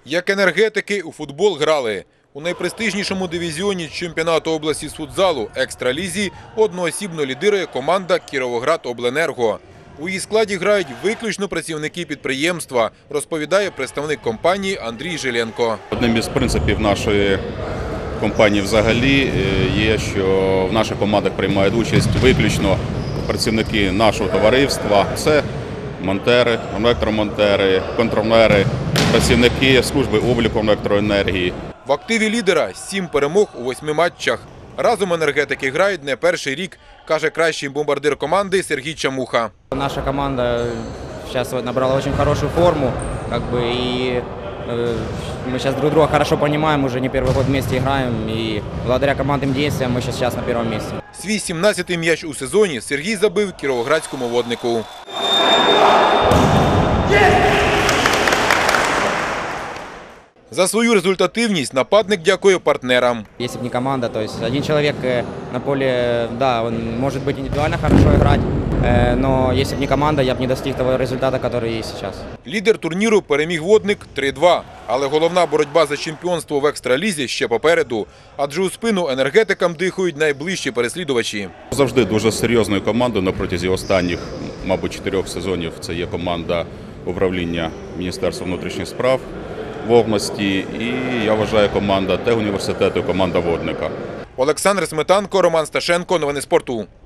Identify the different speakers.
Speaker 1: Як енергетики у футбол грали. У найпрестижнішому дивізіоні чемпіонату області з футзалу «Екстралізі» одноосібно лідирує команда «Кіровоградобленерго». У її складі грають виключно працівники підприємства, розповідає представник компанії Андрій Жиленко.
Speaker 2: Одним із принципів нашої компанії взагалі є, що в наших командах приймають участь виключно працівники нашого товариства. Це монтери, електромонтери, контролери, працівники служби обліку електроенергії.
Speaker 1: В активі лідера 7 перемог у 8 матчах. Разом енергетики грають не перший рік, каже кращий бомбардир команди Сергій Чамуха.
Speaker 3: Наша команда сейчас набрала очень хорошую форму, и мы сейчас друг друга хорошо понимаем, уже не первый год вместе играем, и благодаря командным действиям мы сейчас на первом месте.
Speaker 1: Свій 17-й м'яч у сезоні Сергій забив кіровоградському воднику. За свою результативність нападник дякує партнерам.
Speaker 3: Если бы не команда, то есть один человек на поле, да, он может быть индивидуально хорошо играть, но если бы не команда, я бы не достиг того результата, который есть сейчас.
Speaker 1: Лідер турніру переміг водник 3-2. Але головна боротьба за чемпіонство в екстралізі ще попереду. Адже у спину енергетикам дихають найближчі переслідувачі.
Speaker 2: Завжди дуже серйозною командою на протязі останніх, мабуть, 4 сезонів. Це є команда управління Міністерства внутрішніх справ в області і, я вважаю, команда Техуніверситету, команда водника.
Speaker 1: Олександр Сметанко, Роман Сташенко. Новини спорту.